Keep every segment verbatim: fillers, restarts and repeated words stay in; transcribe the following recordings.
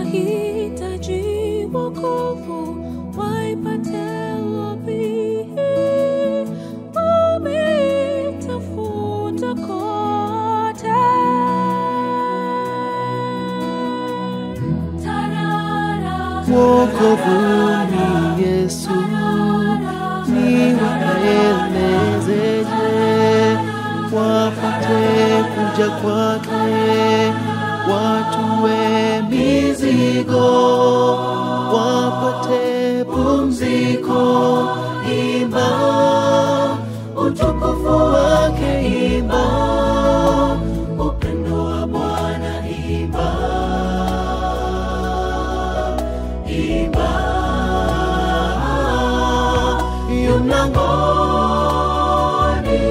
wahitaji wokovu waipate wapi? Wametafuta kote. Wokovu ni Yesu, niwaelezeje wapate kuja kwake, watue mizigo, wapate pumziko. Imba utukufu wake, imba upendo wa Bwana, imba imba yu mlangoni,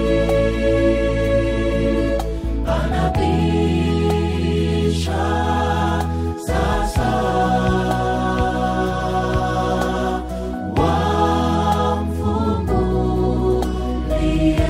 anabisha sasa, wamfungulie.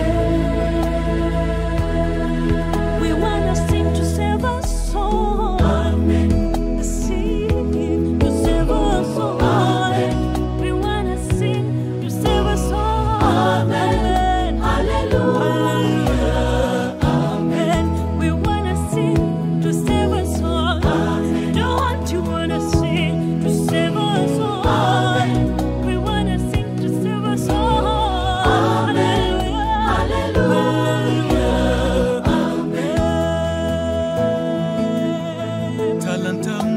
We wanna sing to save our soul. Amen. Sing to save our soul. Amen. We wanna sing to save our soul. Amen. Hallelujah. Amen. We wanna sing to save our soul. Amen. Don't you wanna sing to save our soul? Amen. We wanna sing to save our soul. Amen. Hallelujah. Amen. Talanta